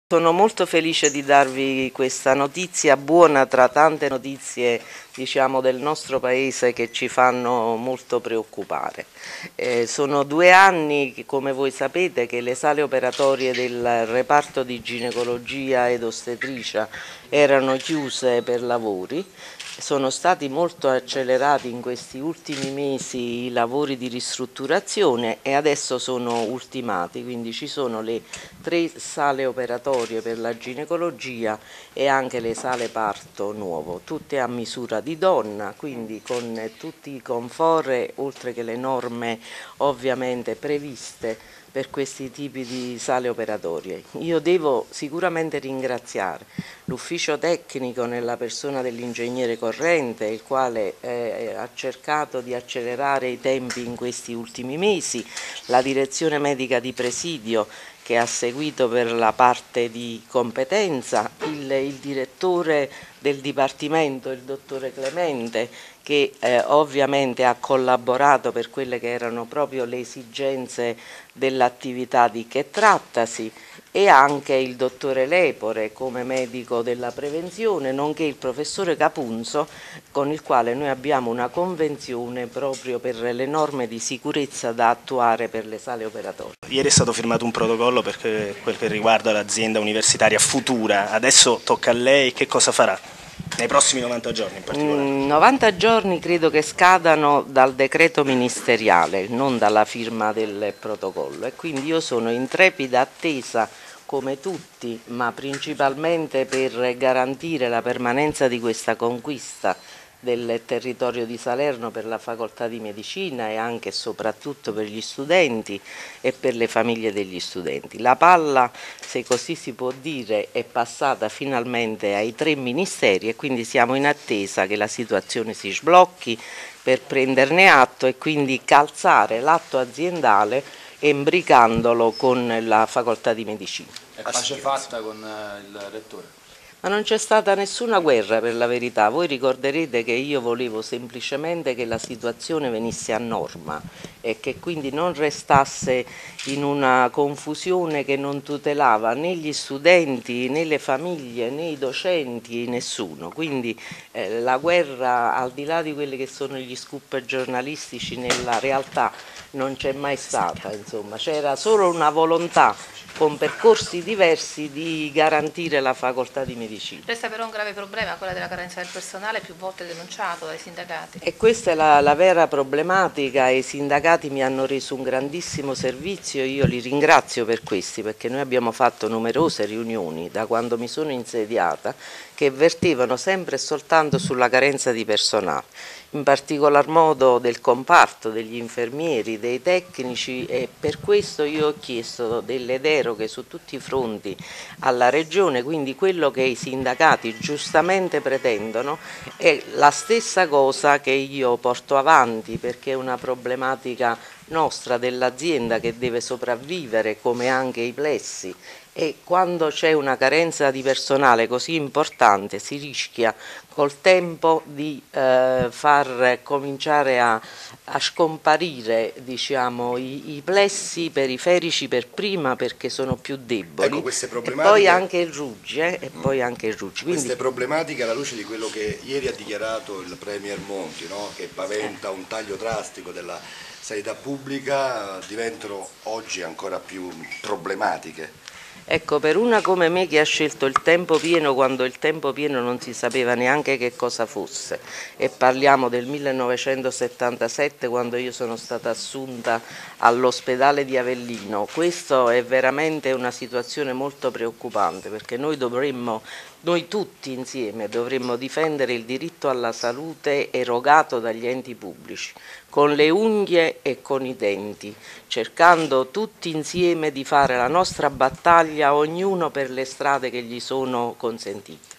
Sono molto felice di darvi questa notizia buona tra tante notizie, diciamo, del nostro paese che ci fanno molto preoccupare. Sono 2 anni, come voi sapete, che le sale operatorie del reparto di ginecologia ed ostetricia erano chiuse per lavori. Sono stati molto accelerati in questi ultimi mesi i lavori di ristrutturazione e adesso sono ultimati, quindi ci sono le 3 sale operatorie per la ginecologia e anche le sale parto nuovo, tutte a misura di donna, quindi con tutti i comfort, oltre che le norme ovviamente previste per questi tipi di sale operatorie. Io devo sicuramente ringraziare l'ufficio tecnico nella persona dell'ingegnere Corrente, il quale ha cercato di accelerare i tempi in questi ultimi mesi, la direzione medica di presidio che ha seguito per la parte di competenza, il direttore del Dipartimento, il dottore Clemente, che ovviamente ha collaborato per quelle che erano proprio le esigenze dell'attività di che trattasi, e anche il dottore Lepore come medico della prevenzione, nonché il professore Capunzo, con il quale noi abbiamo una convenzione proprio per le norme di sicurezza da attuare per le sale operatorie. Ieri è stato firmato un protocollo per quel che riguarda l'azienda universitaria Futura, adesso tocca a lei, che cosa farà? Nei prossimi 90 giorni in particolare? 90 giorni credo che scadano dal decreto ministeriale, non dalla firma del protocollo, e quindi io sono in trepida attesa come tutti, ma principalmente per garantire la permanenza di questa conquista del territorio di Salerno per la facoltà di medicina e anche e soprattutto per gli studenti e per le famiglie degli studenti. La palla, se così si può dire, è passata finalmente ai 3 ministeri e quindi siamo in attesa che la situazione si sblocchi per prenderne atto e quindi calzare l'atto aziendale imbricandolo con la facoltà di medicina. È pace fatta con il rettore? Ma non c'è stata nessuna guerra, per la verità. Voi ricorderete che io volevo semplicemente che la situazione venisse a norma e che quindi non restasse in una confusione che non tutelava né gli studenti, né le famiglie, né i docenti, nessuno. Quindi la guerra, al di là di quelli che sono gli scoop giornalistici, nella realtà non c'è mai stata, insomma, c'era solo una volontà con percorsi diversi di garantire la facoltà di medicina. Resta però un grave problema, quella della carenza del personale, più volte denunciato dai sindacati. E questa è la vera problematica. I sindacati mi hanno reso un grandissimo servizio, io li ringrazio per questi, perché noi abbiamo fatto numerose riunioni da quando mi sono insediata che vertevano sempre e soltanto sulla carenza di personale, in particolar modo del comparto, degli infermieri, dei tecnici, e per questo io ho chiesto delle deroghe su tutti i fronti alla Regione, quindi quello che i sindacati giustamente pretendono è la stessa cosa che io porto avanti, perché è una problematica nostra dell'azienda che deve sopravvivere, come anche i plessi, e quando c'è una carenza di personale così importante si rischia col tempo di far cominciare a scomparire, diciamo, i plessi periferici per prima, perché sono più deboli. Ecco, queste problematiche, e poi anche il RUGI. Quindi, queste problematiche, alla luce di quello che ieri ha dichiarato il Premier Monti, no? Che paventa un taglio drastico della sanità pubblica, diventano oggi ancora più problematiche. Ecco, per una come me che ha scelto il tempo pieno quando il tempo pieno non si sapeva neanche che cosa fosse, e parliamo del 1977, quando io sono stata assunta all'ospedale di Avellino, questo è veramente una situazione molto preoccupante, perché noi tutti insieme dovremmo difendere il diritto alla salute erogato dagli enti pubblici, con le unghie e con i denti, cercando tutti insieme di fare la nostra battaglia, ognuno per le strade che gli sono consentite.